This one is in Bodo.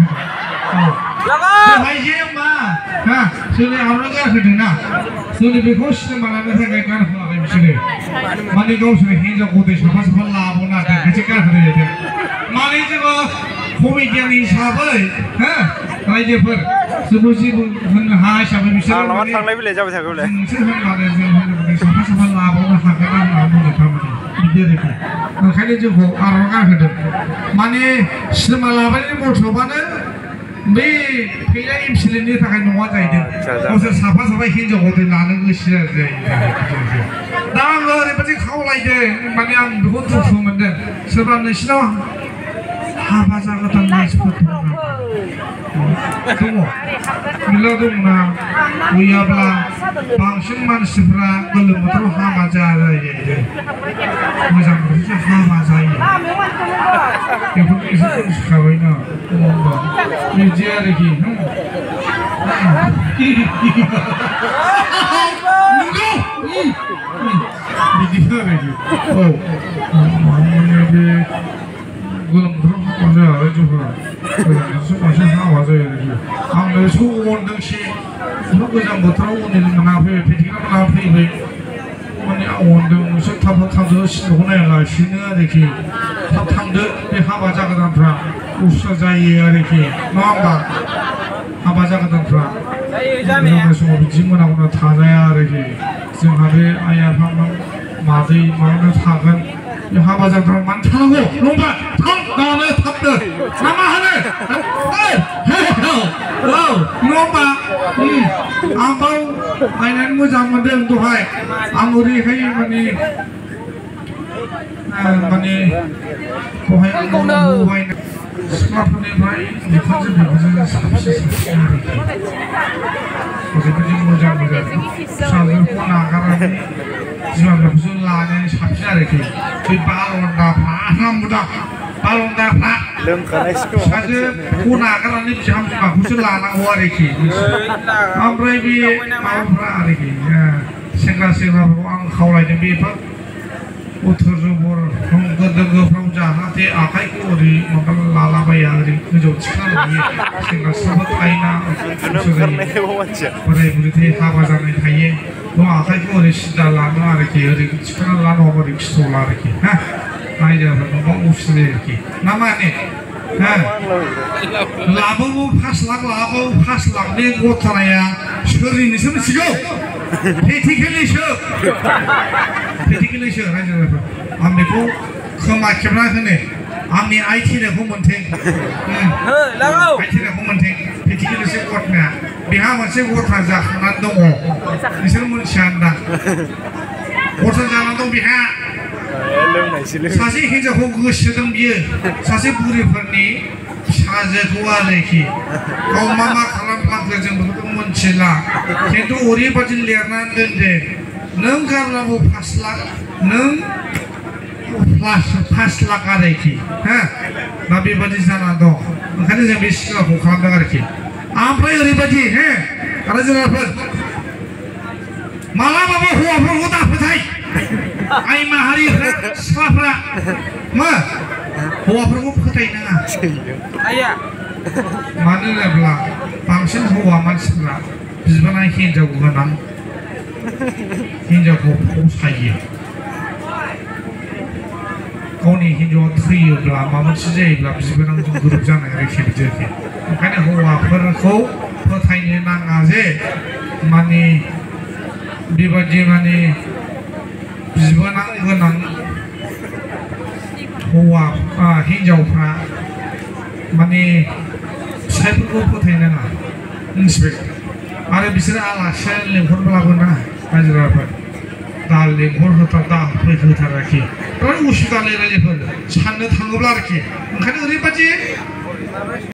भाई ये मा हाँ सुने हम लोग क्या करते ना सुने बेखौस ने माला में था क्या कर हुआ है सुने माने गाँव सुने हिंसा कोटे शाफा शाफा लाभों ना था कैसे क्या करते थे माने जब कॉमेडियन हिसाब है हाँ राइजे पर सुबह से हाँ शाफा मिश्रा थांलाय फैलाय जाबाय थागौ ले नोंसोर माने जों शाफा शाफा लाभों ना हागोन ना बुंनो थांबाय बिदि आरोखि ओंखायनो जोंखौ आर'नाइ गानहोदों माने सिनेमा लाबायनि मथ'बानो बे फैला इमसिलेन्टनि थाखाय नङा जाहैदों गावसोर साफा साफा हिन्जाव गथाय लानो गोसो जायो दा आङो ओरैबायदि खावलायदों माने आं बेखौ दुखु मोनदों सोरबा नोंसिनाव हाबा जागोदान मानसिफोर दङ मेरला दंना गैयाब्ला बांसिन मानसिफ्रा गोलोम बोथोराव हाबा जायो मोजां बोथोरसो हाबा जायो बेखौ एसे मिथिखाबायना बिदि आरोखि बिदिनो आरोखि औ बे गोलोम बोथोराव हाबा जाया जोंफोरा गोजां बोथोराव बांसिन हाबा जायो आरोखि आंनो सोंहरदोंसै गोजां बोथोराव उननि मोना फैबाय फिथिख्रि मोना फैबाय माने आं अनदों नोंसोर थाब थांदो सिनेमाखौ नायालासिनो आरोखि थाब थांदो बे हाबा जागोदानफ्रा उसुबिदा जायो आरोखि नङा होमबा हाबा जागोदानफ्रा जोंनि समाव बिदि मोना मोना थाजाया आरोखि जोंहा बे आइ आफा मादै माबानो थागोन बे हाबा जागोदान मानो थानांगौ नङा थां दानो थाबनो ना मा होनो औ नङा होमबा आं बाव नायनानै मोजां मोनदों दहाय आं ओरैहाय माने दहाय नुबाय सिख्लाफोरनिफ्राय बिखुनजो साबसिन ओरैबायदि मोजां मोजां फिसाजोखौ नागारनानै बिमा बिफाखौसो लानानै साबसिन आरोखि बे बालन्दाफ्रा बालन्दाफ्रा फिसाजोखौ नागारनानै बिमाखौसो लानांगौ आरोखि ओमफ्राय बे माबाफ्रा आरोखि सेंग्राफोरखौ आं खावलायदों बेफोर उत्तर जबर गोदोफ्राव जाहाथे आखाइखौ ओरै माबा लालाबाया ओरै गोजौ थिखांना लायो सेंग्रा सिख्लाफोर थायोना बोराय बुरै हाबा जानाय थायो बे आखाइखौ ओरै सिदा लानो आरोखि ओरै थिखांना लानो हबा ओरै खिथ'ला आरोखि हा नायजाफ्रा माबा उसुबिदा आरोखि ना माने लाबावो 5 लाख लाबावो 5 लाखनि गथानाया सोरनिसो मिथिगौ पेटिकेलिसो रायजोफोर आं बेखौ खोमा खेबना होनो आंनि आइथिनायखौ मोनथों आइथिनायखौ मोनथों पेटिकेलिसो गथाया बेहा मोनसे गथा जाखांनानै दङ नोंसोर मिथिया होनदां गथा जानानै दं बेहा सासे हिन्जावखौ गोसोदों बियो सासे बुरिफोरनि फिसाजोखौ आरोखि गाव मा खालामफ्लांखो जों बेखौ मोनथिला खिन्थु ओरैबायदि लिरनानै दोनदों नों गारनांगौ 5 लाख नों 5 लाख आरोखि हा दा बेबायदि जानानै दं ओंखायनो जों बे सिगाङाव खालामदों आरोखि ओमफ्राय ओरैबायदि रायजोफोर मालाबाबो हौवाफोरखौ दाफोथाय आइ माहारिफ्रा सिख्लाफ्रा मा हौवाफोरखौ फोथायनाङा मानो होनोब्ला बांसिन हौवा मानसिफ्रा बिबाना हिन्जाव गोनां हिन्जावखौ फसायो गावनि हिन्जावआ थैयोब्ला माबा मोनसे जायोब्ला बिबानांजों गोरोब जानाय आरोखि बिदि ओंखायनो हौवाफोरखौ फोथायनो नाङा जे माने बेबायदि माने बिबानां गोनां हौवा हिन्जावफ्रा माने फिसायफोरखौ फोथायनाङा मिथिबाय आरो बिसोरो आलासि लेंहरब्लाबो ना रायजोफोर दा लेंहरहोथार दा फैहोथाराखि बिराद उसुबिदा रायजोफोर साननो थाङोब्ला आरोखि ओंखायनो ओरैबायदि